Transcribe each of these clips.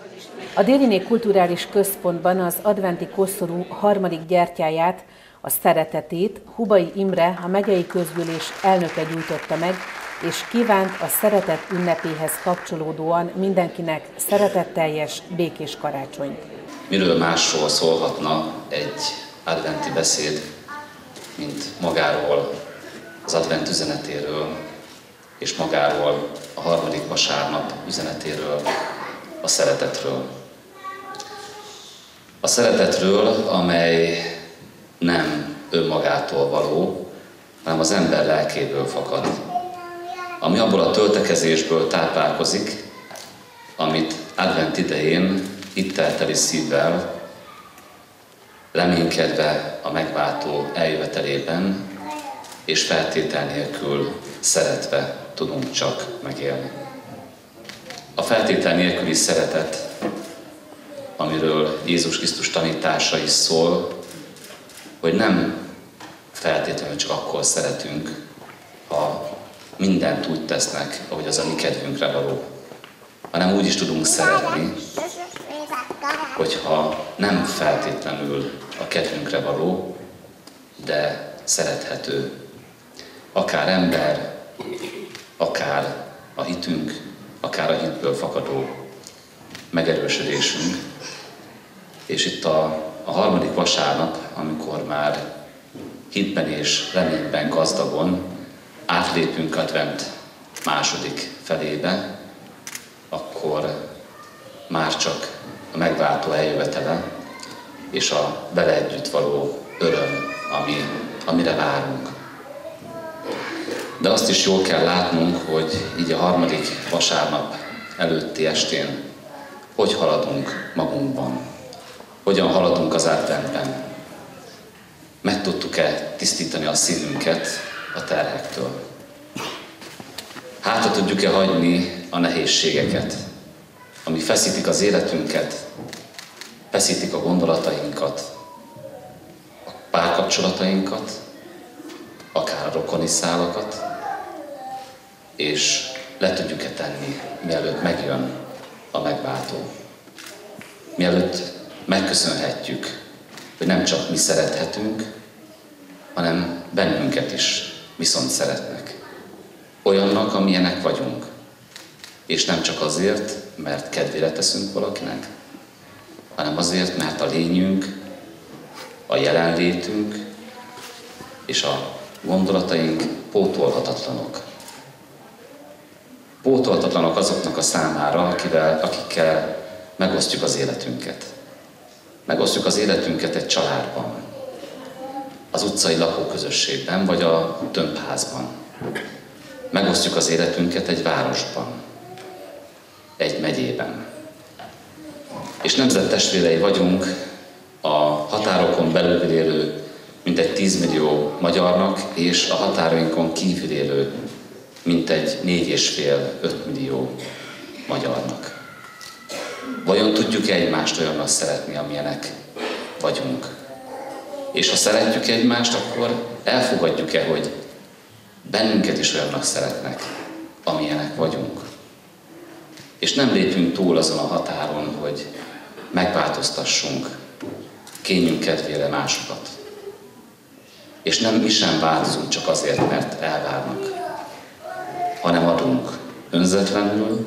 A Dériné Kulturális Központban az adventi koszorú harmadik gyertyáját, a szeretetét Hubay Imre, a megyei közgyűlés elnöke gyújtotta meg, és kívánt a szeretet ünnepéhez kapcsolódóan mindenkinek szeretetteljes, békés karácsonyt. Miről másról szólhatna egy adventi beszéd, mint magáról, az advent üzenetéről, és magáról a harmadik vasárnap üzenetéről, a szeretetről. A szeretetről, amely nem önmagától való, hanem az ember lelkéből fakad. Ami abból a töltekezésből táplálkozik, amit advent idején ittelteli szívvel, reménykedve a megváltó eljövetelében, és feltétel nélkül szeretve tudunk csak megélni. A feltétel nélküli szeretet, amiről Jézus Krisztus tanítása is szól, hogy nem feltétlenül csak akkor szeretünk, ha mindent úgy tesznek, ahogy az a mi kedvünkre való, hanem úgy is tudunk szeretni, hogyha nem feltétlenül a kedvünkre való, de szerethető. Akár ember, akár a hitünk, akár a hitből fakadó megerősödésünk. És itt a harmadik vasárnap, amikor már hitben és reményben gazdagon átlépünk advent második felébe, akkor már csak a megváltó eljövetele és a vele együtt való öröm, amire várunk. De azt is jól kell látnunk, hogy így a harmadik vasárnap előtti estén hogy haladunk magunkban, hogyan haladunk az adventben. Meg tudtuk-e tisztítani a szívünket a terhektől? Hátra tudjuk-e hagyni a nehézségeket, ami feszítik az életünket, feszítik a gondolatainkat, a párkapcsolatainkat, akár a rokoni szálakat, és le tudjuk-e tenni, mielőtt megjön a megváltó. Mielőtt megköszönhetjük, hogy nem csak mi szerethetünk, hanem bennünket is viszont szeretnek. Olyannak, amilyenek vagyunk. És nem csak azért, mert kedvére teszünk valakinek, hanem azért, mert a lényünk, a jelenlétünk és a gondolataink pótolhatatlanok. Pótolhatatlanok azoknak a számára, akikkel megosztjuk az életünket. Megosztjuk az életünket egy családban, az utcai lakóközösségben, vagy a tömbházban. Megosztjuk az életünket egy városban, egy megyében. És nemzettestvérei vagyunk a határokon belül élő mintegy 10 millió magyarnak, és a határainkon kívül élő mintegy 4,5-5 millió magyarnak. Vajon tudjuk-e egymást olyannak szeretni, amilyenek vagyunk? És ha szeretjük egymást, akkor elfogadjuk-e, hogy bennünket is olyannak szeretnek, amilyenek vagyunk? És nem lépünk túl azon a határon, hogy megváltoztassunk kényünk kedvére másokat. És nem mi sem változunk csak azért, mert elvárnak, hanem adunk önzetlenül,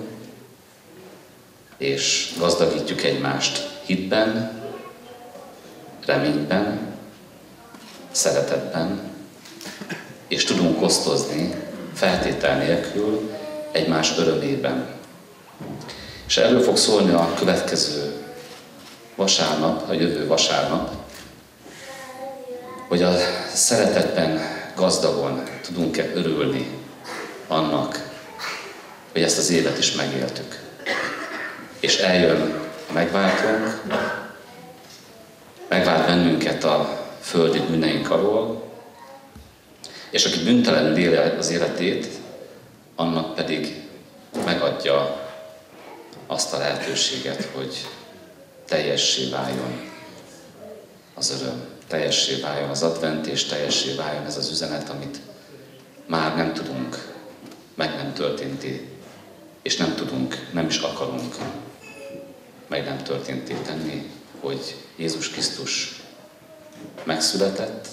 és gazdagítjuk egymást hitben, reményben, szeretetben, és tudunk osztozni feltétel nélkül egymás örömében. És erről fog szólni a következő vasárnap, a jövő vasárnap, hogy a szeretetben gazdagon tudunk-e örülni annak, hogy ezt az évet is megéltük. És eljön a megváltónk, megvált bennünket a földi bűneink alól, és aki bűntelenül éli az életét, annak pedig megadja azt a lehetőséget, hogy teljessé váljon az öröm, teljessé váljon az advent, és teljessé váljon ez az üzenet, amit már nem tudunk, meg nem történti, és nem tudunk, nem is akarunk meg nem történté tenni, hogy Jézus Krisztus megszületett,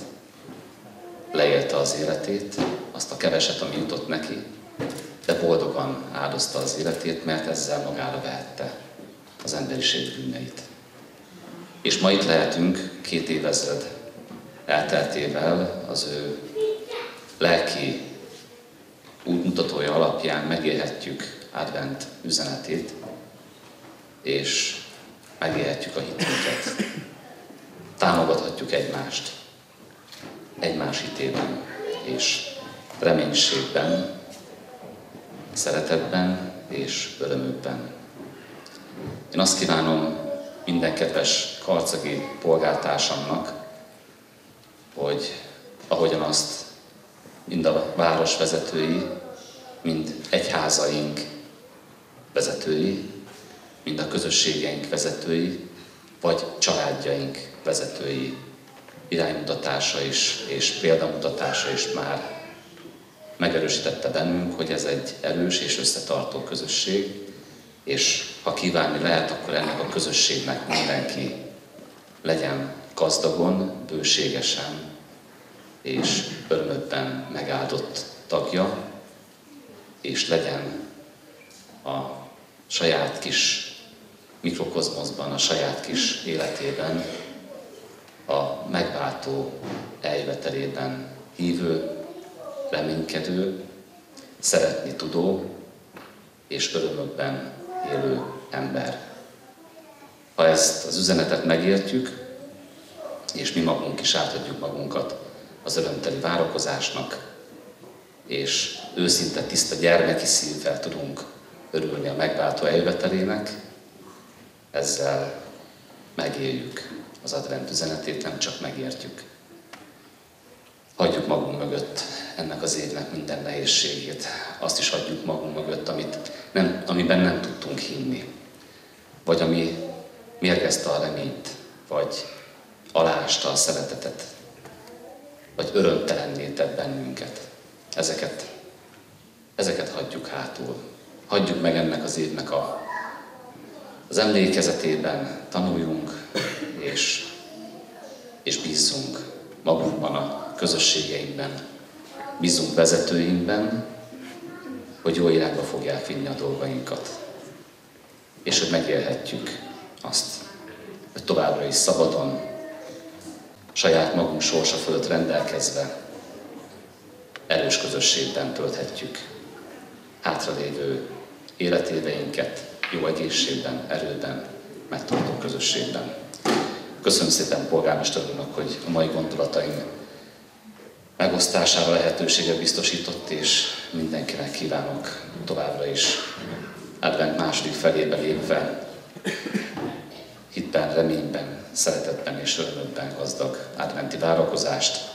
leélte az életét, azt a keveset, ami jutott neki, de boldogan áldozta az életét, mert ezzel magára vehette az emberiség bűneit. És ma itt lehetünk 2 évezred elteltével az ő lelki útmutatója alapján megélhetjük advent üzenetét, és megélhetjük a hitünket. Támogathatjuk egymást, egymás hitében és reménységben, szeretetben és örömükben. Én azt kívánom minden kedves karcagi polgártársamnak, hogy ahogyan azt mind a város vezetői, mind egyházaink vezetői, mind a közösségeink vezetői, vagy családjaink vezetői iránymutatása és példamutatása is már megerősítette bennünk, hogy ez egy erős és összetartó közösség, és ha kívánni lehet, akkor ennek a közösségnek mindenki legyen gazdagon, bőségesen és örömökben megáldott tagja, és legyen a saját kis mikrokozmoszban, a saját kis életében, a megváltó eljövetelében hívő, reménykedő, szeretni tudó és örömökben élő ember. Ha ezt az üzenetet megértjük, és mi magunk is átadjuk magunkat az örömteli várakozásnak, és őszinte, tiszta gyermeki szívvel tudunk örülni a megváltó eljövetelének, ezzel megéljük az advent üzenetét, nem csak megértjük. Hagyjuk magunk mögött ennek az évnek minden nehézségét, azt is hagyjuk magunk mögött, amiben nem tudtunk hinni, vagy ami mérgezte a reményt, vagy aláásta a szeretetet, vagy örömtelenné tett bennünket. Ezeket hagyjuk hátul. Hagyjuk meg ennek az évnek az emlékezetében, tanuljunk, és bízzunk magunkban, a közösségeinkben, bízzunk vezetőinkben, hogy jó irányba fogják vinni a dolgainkat. És hogy megélhetjük azt, hogy továbbra is szabadon, saját magunk sorsa fölött rendelkezve, erős közösségben tölthetjük hátralévő életéveinket, jó egészségben, erőben, megtartó közösségben. Köszönöm szépen polgármester úrnak, hogy a mai gondolataim megosztására lehetőséget biztosított, és mindenkinek kívánok továbbra is advent második felébe lépve hitben, reményben, szeretetben és örömökben gazdag adventi várakozást,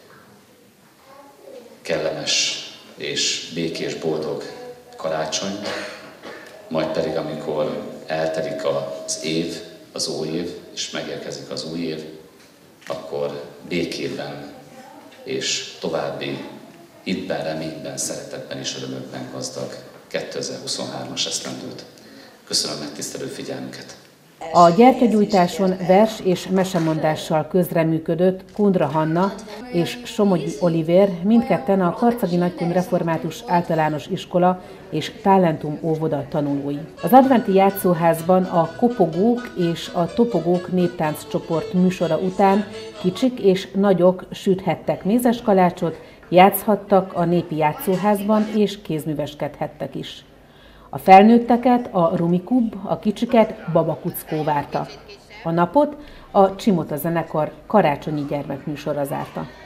kellemes és békés, boldog karácsonyt, majd pedig, amikor eltelik az év, az új év, és megérkezik az új év, akkor békében és további hitben, reményben, szeretetben és örömökben gazdag 2023-as esztendőt. Köszönöm megtisztelő figyelmüket! A gyertyagyújtáson vers- és mesemondással közreműködött Kundra Hanna és Somogyi Olivér, mindketten a Karcagi Nagykun Református Általános Iskola és Talentum óvoda tanulói. Az adventi játszóházban a Kopogók és a Topogók néptánccsoport műsora után kicsik és nagyok süthettek mézeskalácsot, játszhattak a népi játszóházban és kézműveskedhettek is. A felnőtteket a Rumikub, a kicsiket Babakuckó várta. A napot a Csimota zenekar karácsonyi gyermekműsora zárta.